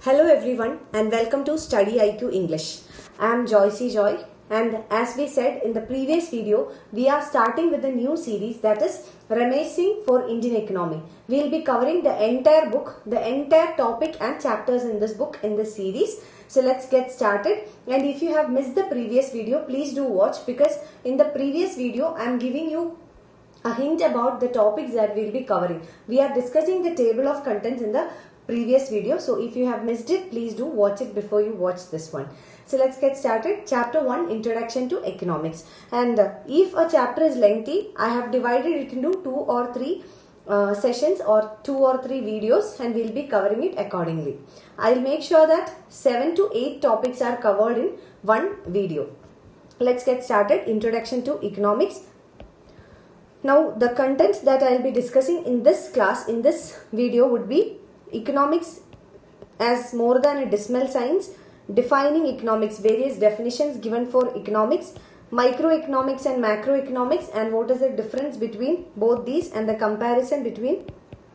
Hello everyone and welcome to Study IQ English. I am Joycey Joy, and as we said in the previous video, we are starting with a new series, that is Reminiscing for Indian Economy. We will be covering the entire book, the entire topic and chapters in this book in this series. So let's get started, and if you have missed the previous video, please do watch, because in the previous video I am giving you a hint about the topics that we will be covering. We are discussing the table of contents in the previous video, so if you have missed it, please do watch it before you watch this one. So let's get started. Chapter 1, Introduction to Economics. And if a chapter is lengthy, I have divided it into 2 or 3 sessions or 2 or 3 videos, and we'll be covering it accordingly. I'll make sure that 7 to 8 topics are covered in one video. Let's get started. Introduction to Economics. Now the contents that I will be discussing in this class, in this video, would be economics as more than a decimal science, defining economics, various definitions given for economics, microeconomics and macroeconomics, and what is the difference between both these and the comparison between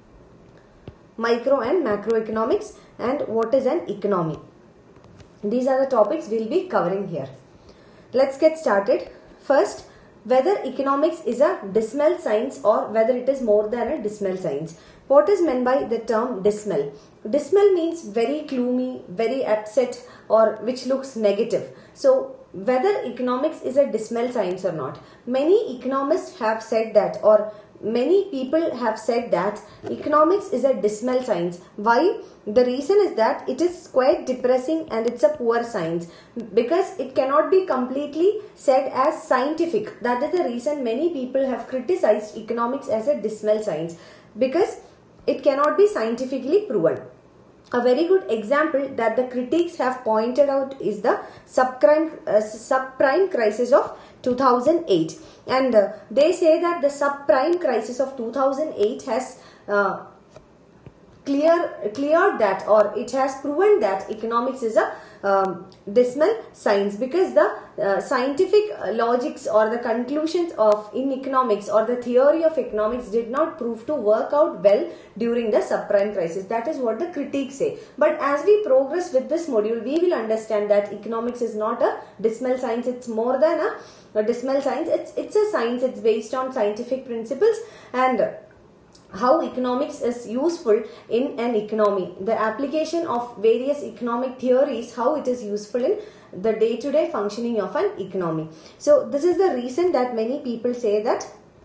micro and macroeconomics, and what is an economy. These are the topics we will be covering here. Let's get started. First, whether economics is a decimal science or whether it is more than a decimal science. What is meant by the term decimal? Decimal means very gloomy, very upset, or which looks negative. So whether economics is a decimal science or not, many economists have said that, or many people have said that economics is a decimal science. Why? The reason is that it is quite depressing and it's a poor science, because it cannot be completely said as scientific. That is the reason many people have criticized economics as a decimal science, because it cannot be scientifically proven. A very good example that the critics have pointed out is the subprime crisis of 2008. And they say that the subprime crisis of 2008 has cleared that, or it has proven that economics is a decimal science, because the scientific logics or the conclusions of in economics or the theory of economics did not prove to work out well during the subprime crisis. That is what the critics say. But as we progress with this module, we will understand that economics is not a decimal science. It's more than a decimal science. It's a science. It's based on scientific principles, and how economics is useful in an economy, the application of various economic theories, how it is useful in the day-to-day functioning of an economy. So this is the reason that many people say that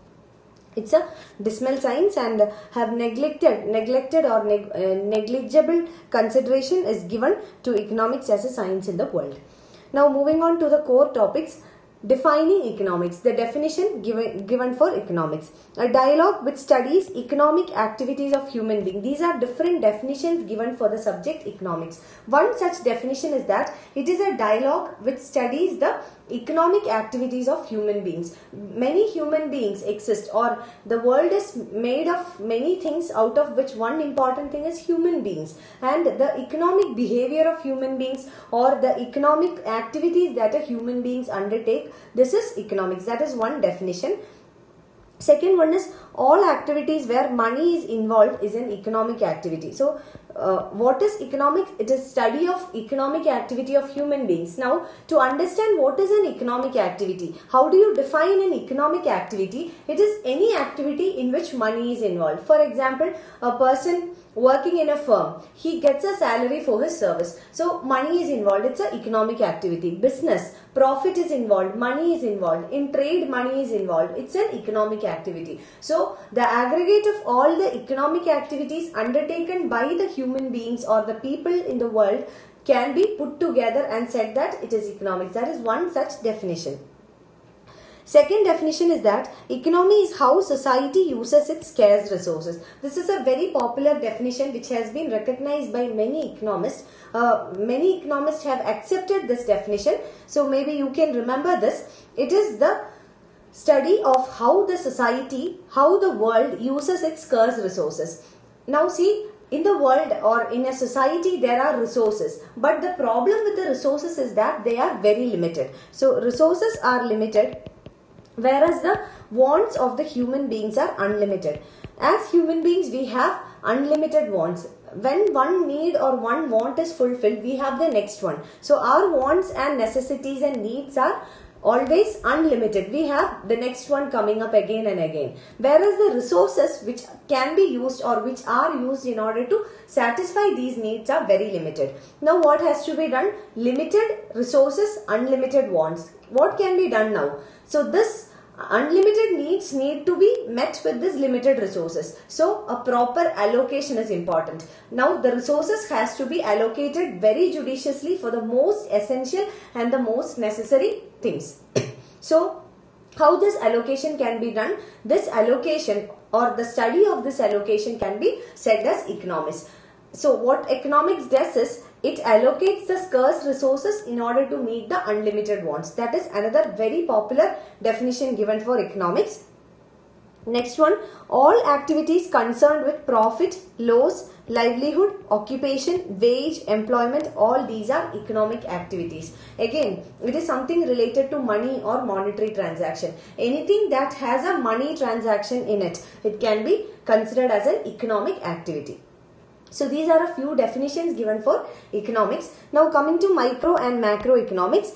it's a decimal science and have neglected or negligible consideration is given to economics as a science in the world. Now moving on to the core topics. Defining economics, the definition given for economics. A dialogue which studies economic activities of human beings. These are different definitions given for the subject economics. One such definition is that it is a dialogue which studies the economic activities of human beings. Many human beings exist, or the world is made of many things, out of which one important thing is human beings, and the economic behavior of human beings or the economic activities that a human beings undertake, this is economics. That is one definition. Second one is all activities where money is involved is an economic activity. So what is economics? It is study of economic activity of human beings. Now to understand what is an economic activity, how do you define an economic activity? It is any activity in which money is involved. For example, a person working in a firm, he gets a salary for his service. So money is involved. It's an economic activity. Business, profit is involved. Money is involved. In trade, money is involved. It's an economic activity. So the aggregate of all the economic activities undertaken by the human beings or the people in the world can be put together and said that it is economics. That is one such definition. Second definition is that economy is how society uses its scarce resources. This is a very popular definition which has been recognized by many economists. Many economists have accepted this definition. So maybe you can remember this. It is the study of how the society, how the world uses its scarce resources. Now see, in the world or in a society there are resources, but the problem with the resources is that they are very limited. So resources are limited, whereas the wants of the human beings are unlimited. As human beings, we have unlimited wants. When one need or one want is fulfilled, we have the next one. So our wants and necessities and needs are always unlimited. We have the next one coming up again and again. Whereas the resources which can be used or which are used in order to satisfy these needs are very limited. Now what has to be done? Limited resources, unlimited wants. What can be done now? So this unlimited needs need to be met with this limited resources. So a proper allocation is important. Now the resources has to be allocated very judiciously for the most essential and the most necessary things. So how this allocation can be done? This allocation or the study of this allocation can be said as economics. So what economics does is it allocates the scarce resources in order to meet the unlimited wants. That is another very popular definition given for economics. Next one, all activities concerned with profit, loss, livelihood, occupation, wage, employment, all these are economic activities. Again, it is something related to money or monetary transaction. Anything that has a money transaction in it, it can be considered as an economic activity. So these are a few definitions given for economics. Now coming to micro and macroeconomics.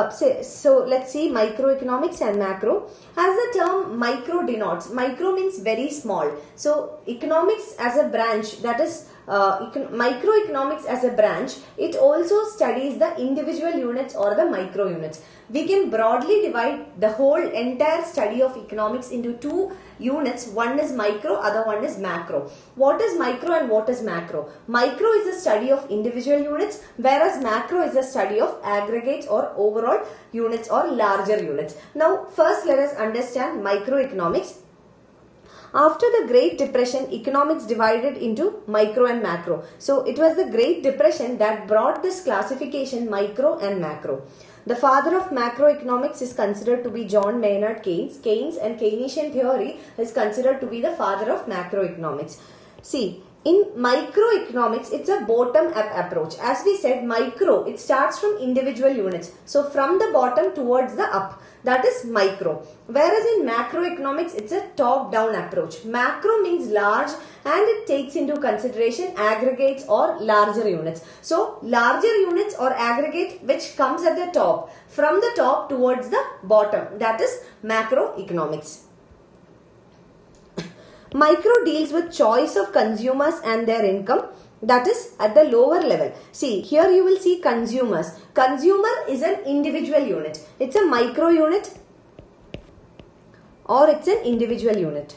So let's see microeconomics and macro. As the term micro denotes, micro means very small. So economics as a branch, that is microeconomics as a branch, it also studies the individual units or the micro units. We can broadly divide the whole entire study of economics into two units. One is micro, other one is macro. What is micro and what is macro? Micro is a study of individual units, whereas macro is a study of aggregates or overall units or larger units. Now first let us understand microeconomics. After the Great Depression, economics divided into micro and macro. So it was the Great Depression that brought this classification micro and macro. The father of macroeconomics is considered to be John Maynard Keynes. Keynes and Keynesian theory is considered to be the father of macroeconomics. See, in microeconomics, it's a bottom-up approach. As we said, micro, it starts from individual units. So from the bottom towards the up. That is micro. Whereas in macroeconomics, it's a top-down approach. Macro means large and it takes into consideration aggregates or larger units. So larger units or aggregate which comes at the top, from the top towards the bottom, that is macroeconomics. Micro deals with choice of consumers and their income, that is at the lower level. See, here you will see consumers. Consumer is an individual unit. It's a micro unit or it's an individual unit.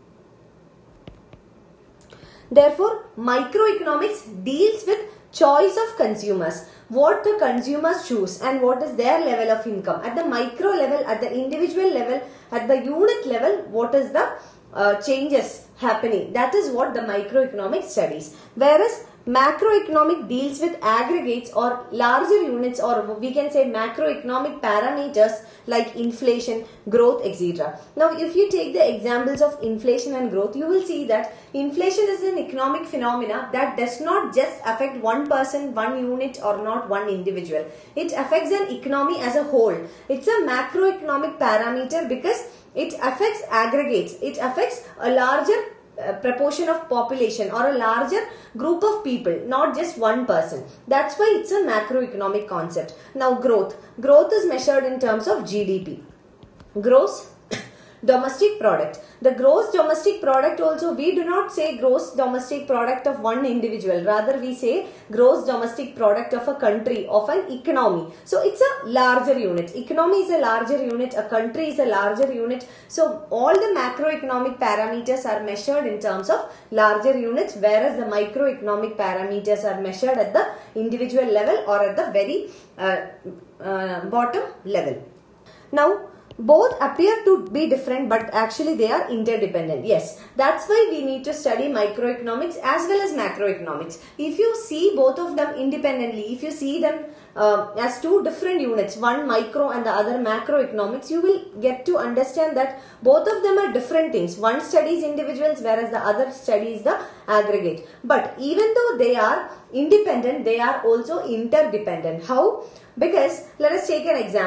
Therefore, microeconomics deals with choice of consumers. What the consumers choose and what is their level of income. At the micro level, at the individual level, at the unit level, what is the changes happening. That is what the microeconomics studies. Whereas macroeconomic deals with aggregates or larger units, or we can say macroeconomic parameters like inflation, growth, etc. Now if you take the examples of inflation and growth, you will see that inflation is an economic phenomena that does not just affect one person, one unit or not one individual. It affects an economy as a whole. It's a macroeconomic parameter because it affects aggregates. It affects a larger proportion of population or a larger group of people, not just one person. That's why it's a macroeconomic concept. Now growth. Growth is measured in terms of GDP. Gross domestic product. The gross domestic product also, we do not say gross domestic product of one individual. Rather we say gross domestic product of a country, of an economy. So it's a larger unit. Economy is a larger unit. A country is a larger unit. So all the macroeconomic parameters are measured in terms of larger units, whereas the microeconomic parameters are measured at the individual level or at the very bottom level. Now, both appear to be different, but actually they are interdependent. Yes, that's why we need to study microeconomics as well as macroeconomics. If you see both of them independently, if you see them as two different units, one micro and the other macroeconomics, you will get to understand that both of them are different things. One studies individuals, whereas the other studies the aggregate. But even though they are independent, they are also interdependent. How? Because let us take an example.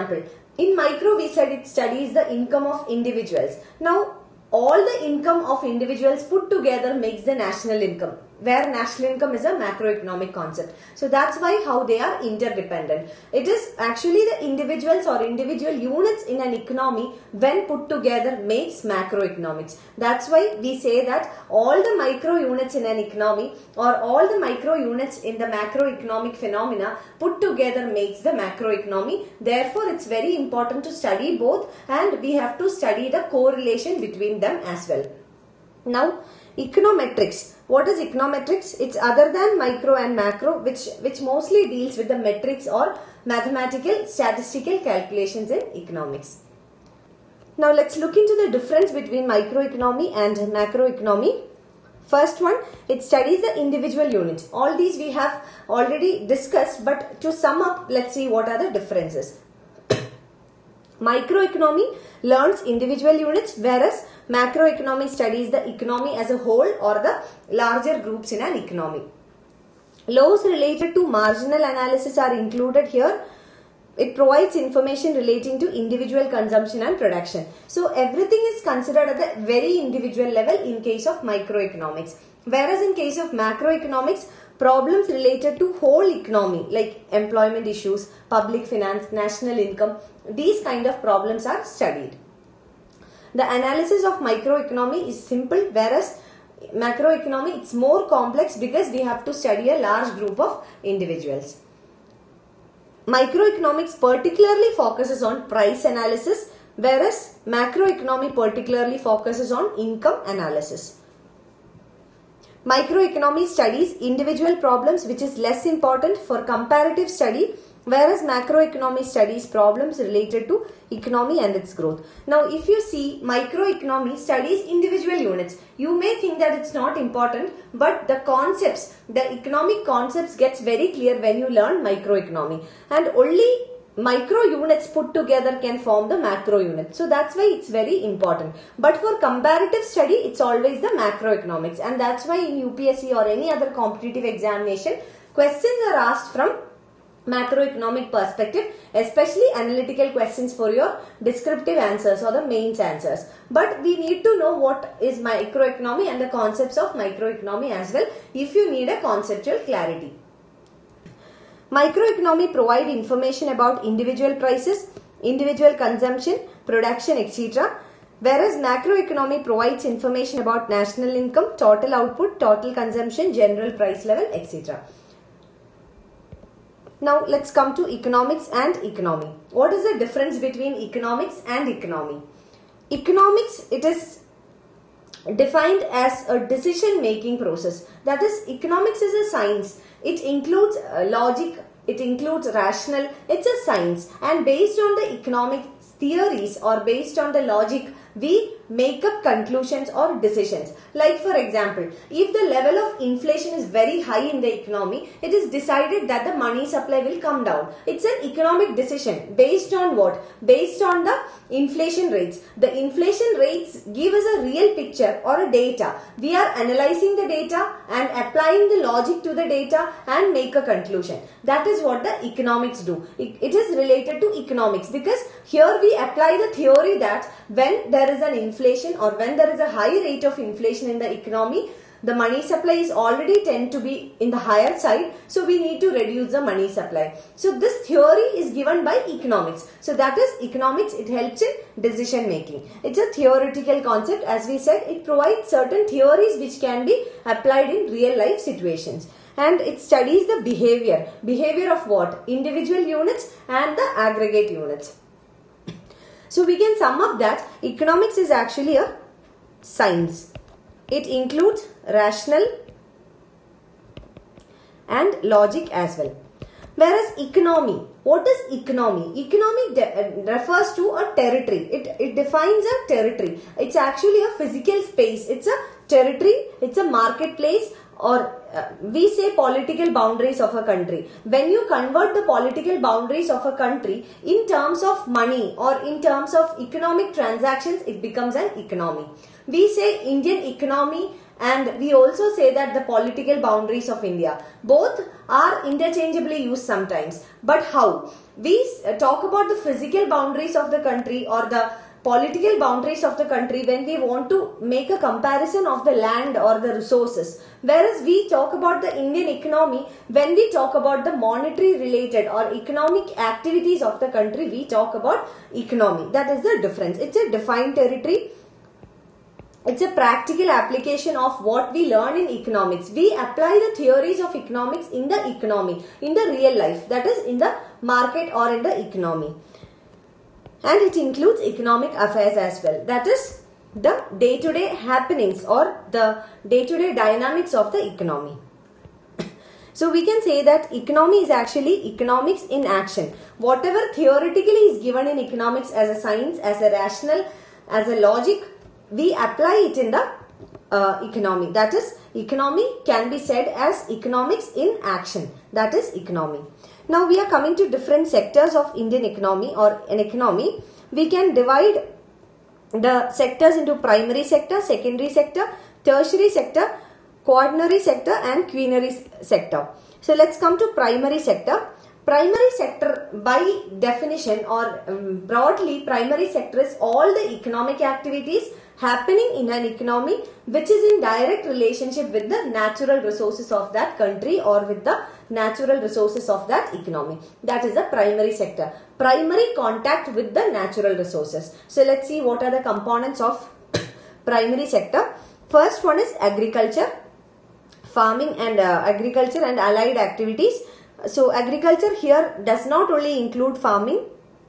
In micro, we said it studies the income of individuals. Now, all the income of individuals put together makes the national income, where national income is a macroeconomic concept. So that's why how they are interdependent. It is actually the individuals or individual units in an economy when put together makes macroeconomics. That's why we say that all the micro units in an economy or all the micro units in the macroeconomic phenomena put together makes the macroeconomy. Therefore, it's very important to study both, and we have to study the correlation between them as well. Now, econometrics. What is econometrics? It's other than micro and macro, which mostly deals with the metrics or mathematical statistical calculations in economics. Now let's look into the difference between microeconomy and macroeconomy. First one, it studies the individual unit. All these we have already discussed, but to sum up, let's see what are the differences. Microeconomy learns individual units, whereas macroeconomy studies the economy as a whole or the larger groups in an economy. Laws related to marginal analysis are included here. It provides information relating to individual consumption and production. So everything is considered at the very individual level in case of microeconomics. Whereas in case of macroeconomics, problems related to whole economy like employment issues, public finance, national income, these kind of problems are studied. The analysis of microeconomy is simple, whereas macroeconomy it's more complex because we have to study a large group of individuals. Microeconomics particularly focuses on price analysis, whereas macroeconomy particularly focuses on income analysis. Microeconomy studies individual problems, which is less important for comparative study, whereas macroeconomy studies problems related to economy and its growth. Now, if you see, microeconomy studies individual units. You may think that it's not important, but the concepts, the economic concepts gets very clear when you learn microeconomy, and only micro units put together can form the macro unit. So that's why it's very important. But for comparative study, it's always the macroeconomics, and that's why in UPSC or any other competitive examination, questions are asked from macroeconomic perspective, especially analytical questions for your descriptive answers or the mains answers. But we need to know what is microeconomy and the concepts of microeconomy as well if you need a conceptual clarity. Microeconomy provide information about individual prices, individual consumption, production, etc. Whereas macroeconomy provides information about national income, total output, total consumption, general price level, etc. Now let's come to economics and economy. What is the difference between economics and economy? Economics, it is defined as a decision making process. That is, economics is a science. It includes logic, it includes rational, it's a science, and based on the economic theories or based on the logic, we make up conclusions or decisions. Like for example, if the level of inflation is very high in the economy, it is decided that the money supply will come down. It's an economic decision based on what? Based on the inflation rates. The inflation rates give us a real picture or a data. We are analyzing the data and applying the logic to the data and make a conclusion. That is what the economics do. It is related to economics because here we apply the theory that when there is an inflation or when there is a high rate of inflation in the economy, the money supply is already tend to be in the higher side, so we need to reduce the money supply. So this theory is given by economics. So that is economics, it helps in decision making. It's a theoretical concept. As we said, it provides certain theories which can be applied in real life situations. And it studies the behavior. Behavior of what? Individual units and the aggregate units. So we can sum up that economics is actually a science. It includes rational and logic as well. Whereas economy, what is economy? Economy refers to a territory. It defines a territory. It's actually a physical space. It's a territory. It's a marketplace, or we say political boundaries of a country. When you convert the political boundaries of a country in terms of money or in terms of economic transactions, it becomes an economy. We say Indian economy and we also say that the political boundaries of India. Both are interchangeably used sometimes. But how? We talk about the physical boundaries of the country or the political boundaries of the country when we want to make a comparison of the land or the resources. Whereas we talk about the Indian economy when we talk about the monetary related or economic activities of the country, we talk about economy. That is the difference. It's a defined territory. It's a practical application of what we learn in economics. We apply the theories of economics in the economy, in the real life, that is in the market or in the economy. And it includes economic affairs as well. That is the day-to-day happenings or the day-to-day dynamics of the economy. So we can say that economy is actually economics in action. Whatever theoretically is given in economics as a science, as a rational, as a logic, we apply it in the economy. That is, economy can be said as economics in action. That is economy. Now we are coming to different sectors of Indian economy or an economy. We can divide the sectors into primary sector, secondary sector, tertiary sector, quaternary sector and quinary sector. So let's come to primary sector. Primary sector by definition or broadly, primary sector is all the economic activities happening in an economy which is in direct relationship with the natural resources of that country or with the natural resources of that economy. That is the primary sector. Primary contact with the natural resources. So let's see what are the components of primary sector. First one is agriculture, farming and agriculture and allied activities. So agriculture here does not only include farming,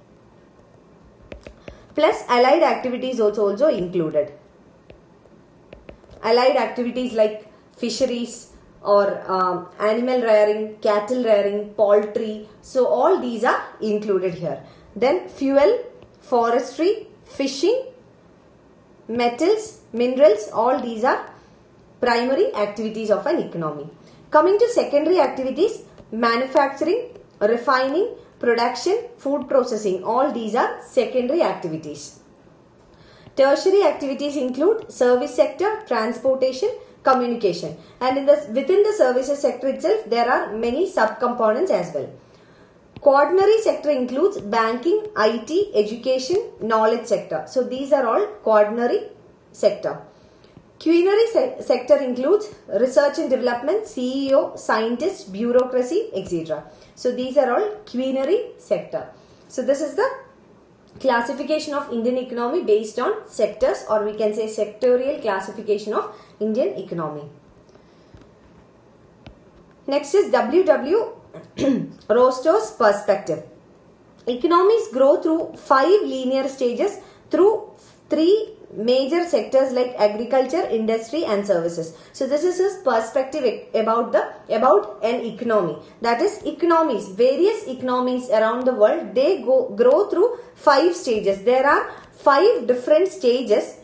plus allied activities also included. Allied activities like fisheries or animal rearing, cattle rearing, poultry. So all these are included here. Then fuel, forestry, fishing, metals, minerals, all these are primary activities of an economy. Coming to secondary activities, manufacturing, refining, production, food processing, all these are secondary activities. Tertiary activities include service sector, transportation, communication, and within the services sector itself there are many subcomponents as well. Quaternary sector includes banking, IT, education, knowledge sector. So these are all quaternary sector. Quinary sector includes research and development, CEO, scientists, bureaucracy, etc. So these are all quinary sector. So this is the classification of Indian economy based on sectors, or we can say sectorial classification of Indian economy. Next is W.W. Rostow's perspective. Economies grow through 5 linear stages through 3 major sectors like agriculture, industry and services. So this is his perspective about an economy. That is economies, various economies around the world, they grow through 5 stages. There are 5 different stages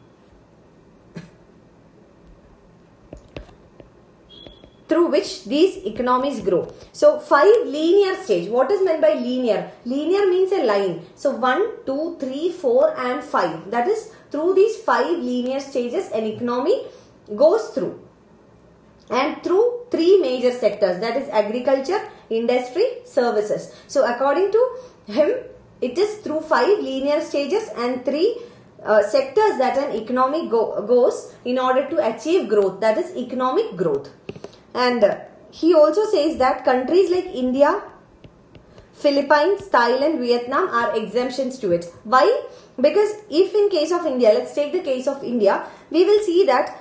through which these economies grow. So 5 linear stage. What is meant by linear? Linear means a line. So 1, 2, 3, 4 and 5. That is through these 5 linear stages an economy goes through. And through 3 major sectors, that is agriculture, industry, services. So according to him, it is through 5 linear stages and 3 sectors that an economy goes in order to achieve growth. That is economic growth. And he also says that countries like India, Philippines, Thailand, Vietnam are exemptions to it. Why? Because if in case of India, let's take the case of India, we will see that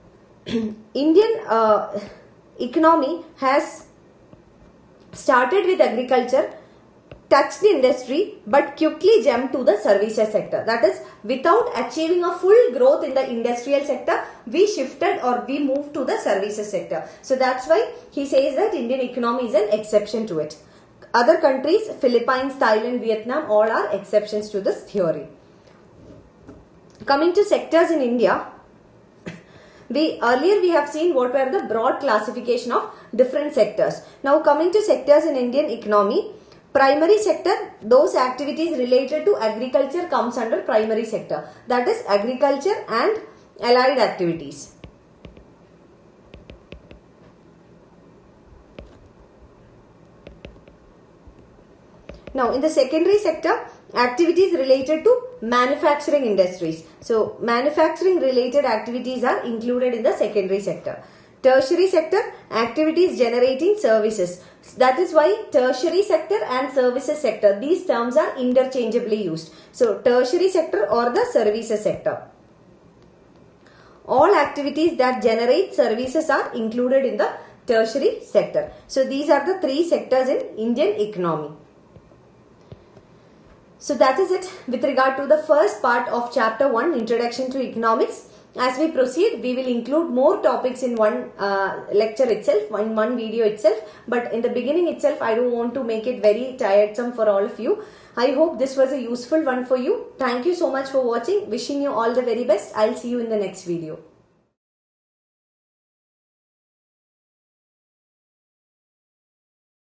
Indian economy has started with agriculture, touched the industry, but quickly jumped to the services sector. That is, without achieving a full growth in the industrial sector, we shifted or we moved to the services sector. So that's why he says that Indian economy is an exception to it. Other countries, Philippines, Thailand, Vietnam, all are exceptions to this theory. Coming to sectors in India, earlier we have seen what were the broad classification of different sectors. Now coming to sectors in Indian economy, primary sector, those activities related to agriculture comes under primary sector. That is agriculture and allied activities. Now, in the secondary sector, activities related to manufacturing industries. So, manufacturing related activities are included in the secondary sector. Tertiary sector, activities generating services. That is why tertiary sector and services sector, these terms are interchangeably used. So, tertiary sector or the services sector. All activities that generate services are included in the tertiary sector. So, these are the three sectors in Indian economy. So, that is it with regard to the first part of chapter 1, Introduction to Economics. As we proceed, we will include more topics in one lecture itself, in one video itself. But in the beginning itself, I don't want to make it very tiresome for all of you. I hope this was a useful one for you. Thank you so much for watching. Wishing you all the very best. I'll see you in the next video.